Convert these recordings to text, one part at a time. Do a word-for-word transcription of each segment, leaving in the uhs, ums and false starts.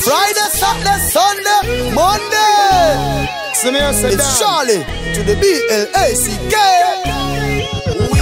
Friday, Saturday, Sunday, Monday. It's Charlie to the B L A C K. We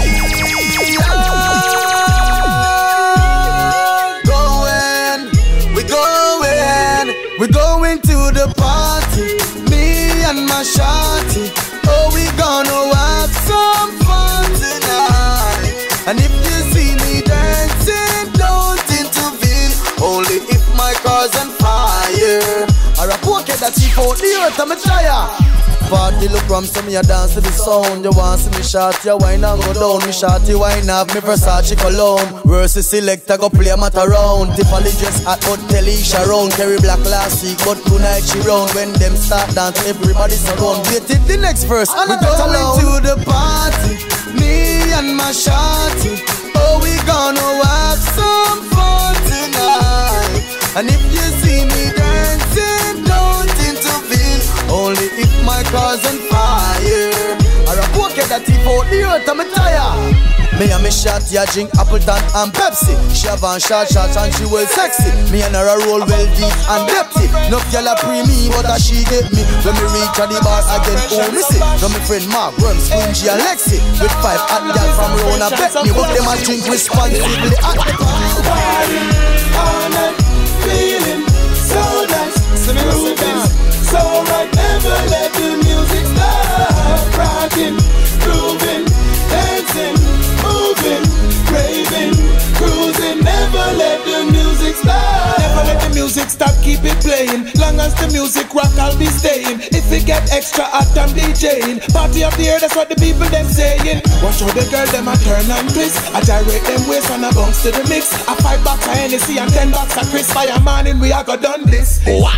are going, we going, we going to the party. Me and my shawty. Oh, we gonna have some fun tonight. And if you see me dancing, don't intervene. Only if my car's on fire. Or a pocket that she out the earth, I'm a tire. Party look from some me a dance to the sound. You want see me shot, you wine and go down. Me shot, you wine have me Versace cologne. Versus selector go play a mat around. Tiffany dress at hotel Sharon. Carry black last week, but tonight she round. When them start dance, everybody's around. Wait till the next verse, and we going to the party. Me and my shawty. Oh, we gonna have some fun tonight. And if you see me dancing, don't intervene. Only if my car's on fire. Or a pocket that if out the earth, I'm a tire. Me and me shot, ya drink Appleton and Pepsi. She have on short shots and she well sexy. Me and her a roll well deep and depthy. No girl a pre me, but a she get me. When me reach at the bar again, oh me see. No me friend Mark, Worms, Quingy and Lexi. With five hot girls from Rona, bet me. But them a drink responsibly at the party. All night, feeling so nice. Moving so right, never let the music stop. Rocking, grooving, dancing, moving, raving, cruising. Never let the music stop. Never let the music stop, keep it playing. Long as the music rock, I'll be staying. If it get extra hot, I'm DJing. Party of the year, that's what the people them saying. Watch how the girl them a turn and twist. I gyrate them waist and I bounce to the mix. A five box of Hennessy and ten box of Chris. By a morning we a go done this. Wow.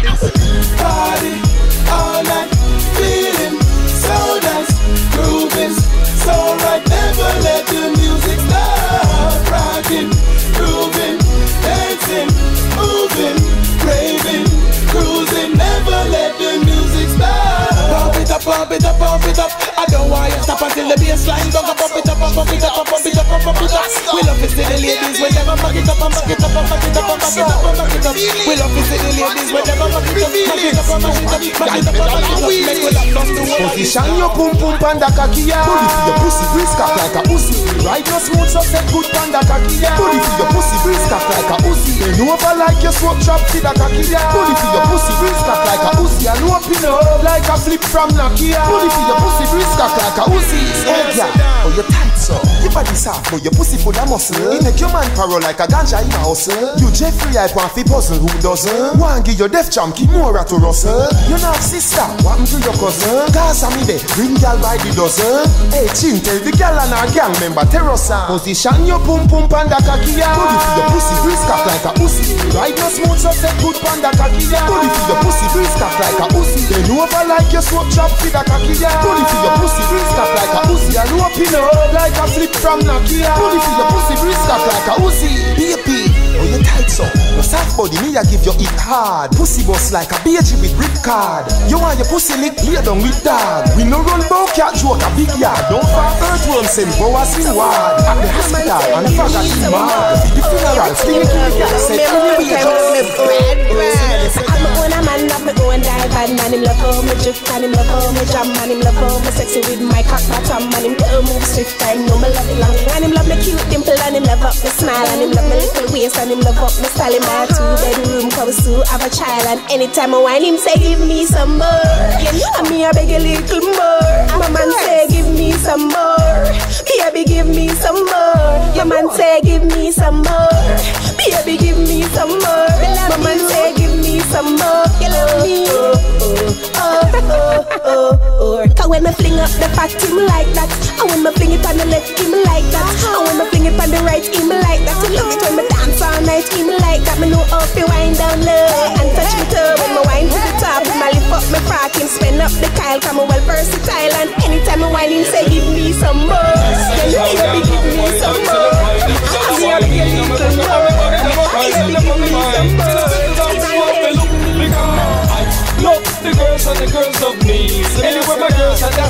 Party all night, feeling so nice, grooving so right. Never let the music stop. Rocking, grooving, dancing, moving, raving, cruising. Never let the music stop. Pump it up, pump it up, pump it up. I don't want you to stop until the bassline don't go. Pump it up, pump it up, pump it up, pump it up. We love to see the ladies when them back it up, back it up, back it up, back it up, back it up. We love to see the ladies when them back it up, back it up, back it up, back it up, back it up. Make we love down the world. Position your pum pum panda kakia. Bully for your pussy brisk up like a pussy. Ride your smooth so set good panda kakia. Bully for your pussy brisk up like a pussy. Bend over like your swap chop to the kakia. Bully for your pussy brisk up like a pussy. And open up like a flip from Nokia. Bully for your pussy brisk up like a pussy. Hey yeah, oh you tight so. Your body soft but your pussy full of muscle. You make your man paro like a ganja in a hustle. You Jeffrey I want fi puzzle who doesn't. One give your deaf jam keep more at to rustle. You not sister, what happened to your cousin? Gaza me there, bring gal by the dozen. Hey chin tell the gal and her gang member terrosa. Position your pum pum panda kakia. Bully for your pussy brisk up like a pussy. Ride your smooth so set good panda kakia. Bully for your pussy brisk up like a pussy. Then over like your swap chop for the kakia. Bully for your pussy brisk up like a pussy. And open up like a flip from Nokia. Bully for your pussy brisk up like a pussy. Baby, oh you tight so. No soft body me I give you it hard. Pussy bust like a baby with rip card. You want your pussy lick lay down with dog. We no run bow cat joke a big yard. Don't fall earthworm send boa sing ward. At the hospital and the father is mad. The funeral skinny kid said we I'm my own man, I'm my own dive and man him love how me drift and him love how me jam and him love how me sexy with my cock bottom and him girl move swift and know me love it long and him love me cute dimple and him love up me smile and him love me little waist and him love up me style in my two bedroom cause we still have a child and anytime I whine him say give me some more. And me I beg a little more. My man say give me some more. Baby give me some more. Your man say give me some more. Baby give me some more. My man say give me some more. You love me. Oh, oh, oh, oh, oh. Cause when I fling up the fat him like that. And when I fling it on the left him like that. And when I fling it on the right him like that. You love it when I dance all night him like that. Me know how to wind down low and touch me toe when I wind to the top. When I lift up my frock him spin up the Kyle. Come on well versatile and anytime I whine him say give me some more. Then baby give me some more. I'm here to get a little more. Baby give me some more. Look, the girls and the girls of me. Anywhere my girls and that's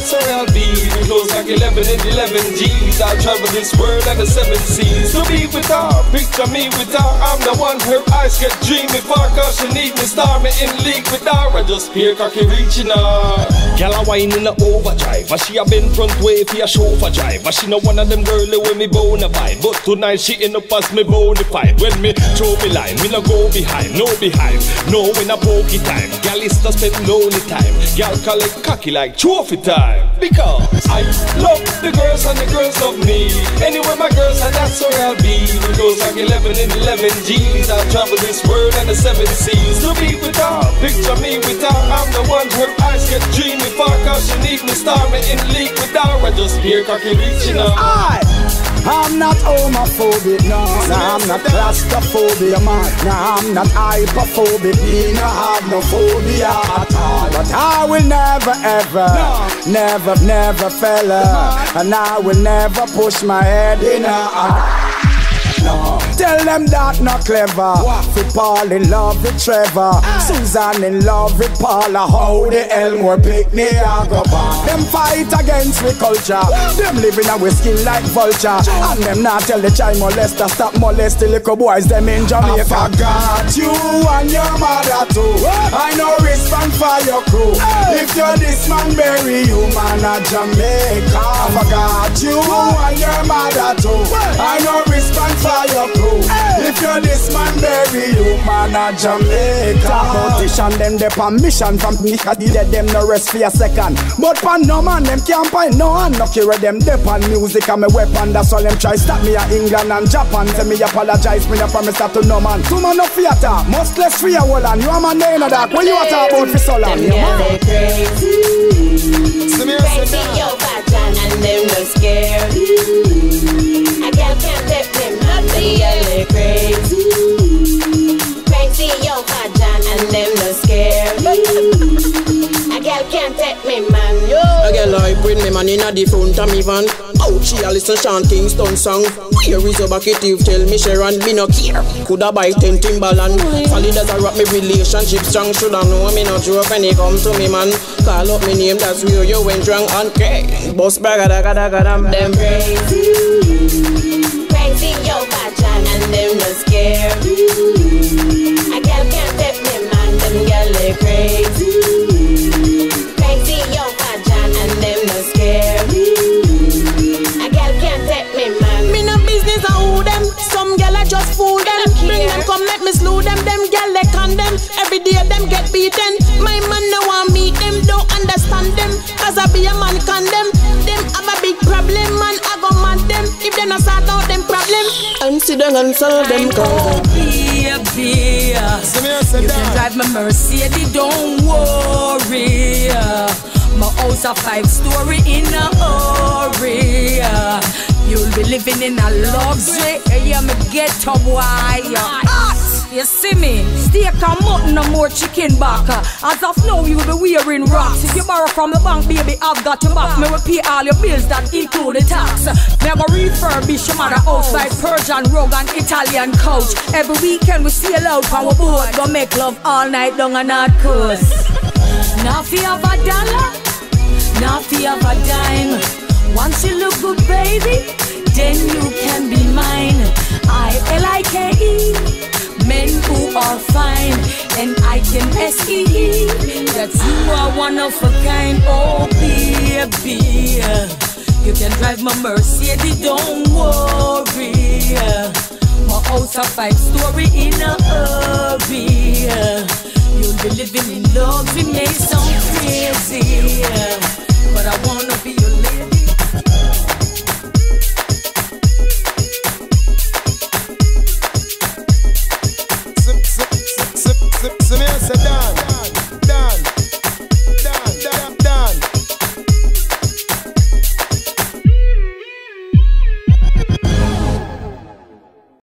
that's where I'll be. We close like eleven and eleven G's. I'll travel this world and the seven seas. To be with her, picture me with her. I'm the one her eyes get dreamy for. Cause she need me, star me in league with her. I just hear cocky reaching her. Girl a wine in a overdrive, but she a bend front way for a chauffeur drive. But she no one of them girly when me bone a vibe. But tonight she end up as me bonafide. When me throw me line, me no go behind, no behind. No in a pokey time. Girl is to spend lonely time. Girl call it cocky like trophy time. Because I love the girls and the girls love me. Anywhere my girls are, that's where I'll be. We goes like eleven and eleven G's. I'll travel this world and the seven seas. To be with her, picture me with her. I'm the one her eyes get dreamy for. Cause she need me, star me in league with her. I just hear cocky reaching her. I I'm not homophobic, no. Nah, I'm not claustrophobic, man. Nah, I'm not hyperphobic. Me no have no phobia at all. But I will never ever, no. never, never fella, and I will never push my head in a. No. Tell them that not clever. Fi Paul in love with Trevor, uh. Susan in love with Paula. How the hell more picnic I go back? Them fight against we culture. What? Them living a whiskey like vulture. True. And them not tell the child molester stop molesting little boys. Them in Jamaica. I forgot you and your mother too. What? I know respond for your crew. Hey. If you're this man, bury you man a Jamaica. I forgot you what? and your mother too. What? I know respond for your crew. Hey. If you're this man, bury you man a Jamaica. Politician them they permission from me, cause dead them no rest for a second. But pan no man them can't find no hand. No carry them dep on music and me weapon. That's all them try stop me at England and Japan. Say me apologize, me no promise that to no man. Two man no theater, must less free a wall and you a man there in a dark. What you a talk about for so long? Them yeah, they crazy. Crazy your pattern and them no scared. A girl can't take them out, they are crazy. Crazy your pattern and them no scared. A girl can't take me man, yo. A girl like bring me man in a the front of me van. Out she a listen Sean Kingston song. Where is your bucket if tell me Sharon me no care. Coulda buy ten Timberland. Solid as a rock me relationship strong. Shoulda know me no joke when it come to me man. Call up me name, that's where you went wrong. And okay, boss baga da da da da them crazy. Crazy your pattern and them no scared. A girl can't take me man, them girl they crazy. Crazy your pattern and them no scared. A girl can't take me man. Me no business I who them. Some girl I just fool them. Bring them come let me slew them. Them girl they condemn. Every day them get beaten. My man no want meet them. Don't understand them. Cause I be a man condemn. Them have a big problem man. I go mad them. If they not sort out them problem, and sit down and solve them cause baby, you can drive my Mercedes, don't worry. My house a five story in a hurry. You'll be living in a luxury. Yeah, me get a wire. You see me? Steak and mutton, no more chicken back. As of now, you will be wearing rocks. If you borrow from the bank, baby, I've got your back. Me will pay all your bills that include the tax. Never refurbish your mother house like Persian rug and Italian couch. Every weekend we sail out from our boat. Go make love all night long and not coast. Now if you have a dollar, now if you have a dime. Once you look good, baby, then you can be mine. I L I K E. Men who are fine, and I can S E E. That you are one of a kind, oh baby. You can drive my Mercedes, don't worry. My house a five story in a hurry. You'll be living in love, it may sound crazy, but I wanna be